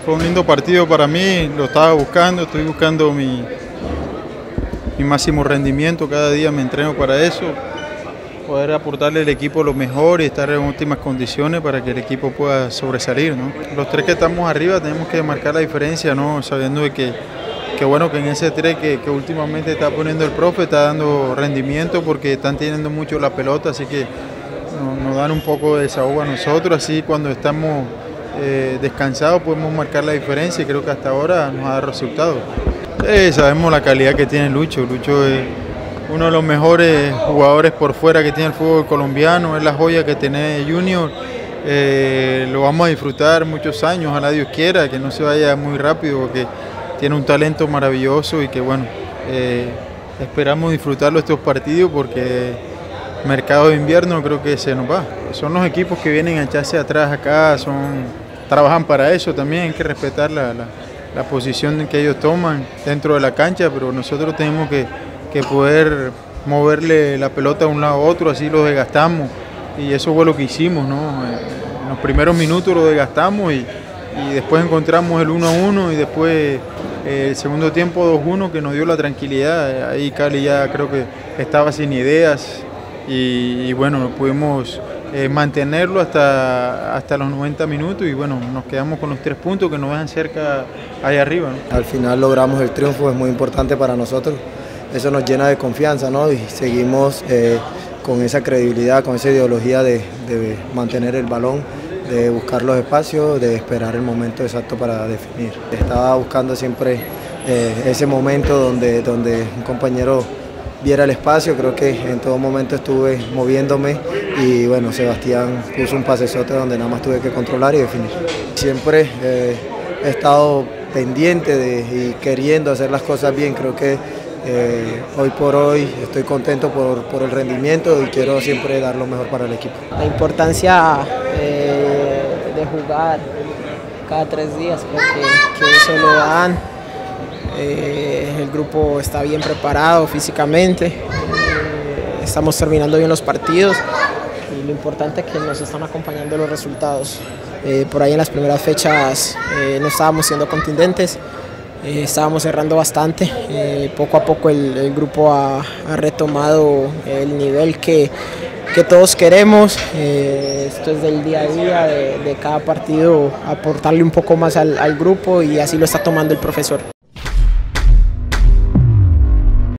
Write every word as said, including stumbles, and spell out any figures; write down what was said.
fue un lindo partido para mí, lo estaba buscando, estoy buscando mi, mi máximo rendimiento, cada día me entreno para eso, poder aportarle al equipo lo mejor y estar en óptimas condiciones para que el equipo pueda sobresalir, ¿no? Los tres que estamos arriba tenemos que marcar la diferencia, ¿no? Sabiendo de que, que bueno, que en ese tres que, que últimamente está poniendo el profe está dando rendimiento porque están teniendo mucho la pelota, así que nos, nos dan un poco de desahogo a nosotros, así cuando estamos eh, descansados podemos marcar la diferencia y creo que hasta ahora nos ha dado resultados. Eh, sabemos la calidad que tiene Lucho, Lucho es uno de los mejores jugadores por fuera que tiene el fútbol colombiano, es la joya que tiene Junior, eh, lo vamos a disfrutar muchos años, ojalá Dios quiera, que no se vaya muy rápido porque tiene un talento maravilloso y que bueno, eh, esperamos disfrutarlo estos partidos porque mercado de invierno creo que se nos va. Son los equipos que vienen a echarse atrás acá, son, trabajan para eso también, hay que respetar la, la, la posición que ellos toman dentro de la cancha, pero nosotros tenemos que que poder moverle la pelota de un lado a otro, así lo desgastamos y eso fue lo que hicimos, ¿no? En los primeros minutos lo desgastamos y, y después encontramos el uno a uno y después eh, el segundo tiempo dos uno que nos dio la tranquilidad, ahí Cali ya creo que estaba sin ideas y, y bueno, pudimos eh, mantenerlo hasta, hasta los noventa minutos y bueno, nos quedamos con los tres puntos que nos dejan cerca ahí arriba, ¿no? Al final logramos el triunfo, es muy importante para nosotros. Eso nos llena de confianza, ¿no? Y seguimos eh, con esa credibilidad, con esa ideología de, de mantener el balón, de buscar los espacios, de esperar el momento exacto para definir. Estaba buscando siempre eh, ese momento donde, donde un compañero viera el espacio, creo que en todo momento estuve moviéndome y bueno, Sebastián puso un pasesote donde nada más tuve que controlar y definir. Siempre eh, he estado pendiente de, y queriendo hacer las cosas bien, creo que Eh, hoy por hoy estoy contento por, por el rendimiento y quiero siempre dar lo mejor para el equipo. La importancia eh, de jugar cada tres días, creo que, que eso lo dan. Eh, el grupo está bien preparado físicamente, eh, estamos terminando bien los partidos y lo importante es que nos están acompañando los resultados. Eh, por ahí en las primeras fechas eh, no estábamos siendo contundentes. Eh, estábamos cerrando bastante, eh, poco a poco el, el grupo ha, ha retomado el nivel que, que todos queremos, eh, esto es del día a día, de, de cada partido aportarle un poco más al, al grupo y así lo está tomando el profesor.